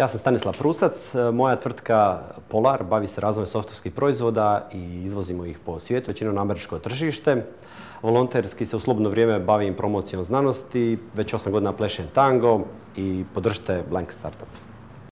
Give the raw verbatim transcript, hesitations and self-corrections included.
Ja sam Stanislav Prusac, moja tvrtka Polar bavi se razvojem softverskih proizvoda i izvozimo ih po svijetu, većinom na američko tržište. Volonterski se u slobodno vrijeme bavim promocijom znanosti, već osam godina plešem tango i podržite Blank Startup.